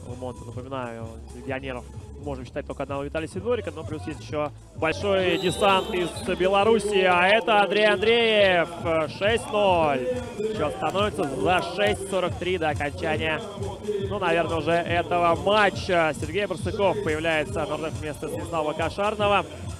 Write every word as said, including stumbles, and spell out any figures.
Монта, напоминаю, из легионеров можем считать только одного Виталия Сидорика, но плюс есть еще большой десант из Беларуси, а это Андрей Андреев. шесть ноль. Счет становится за шесть сорок три до окончания, ну, наверное, уже этого матча. Сергей Барсуков появляется на вместо Станислава Кошарного.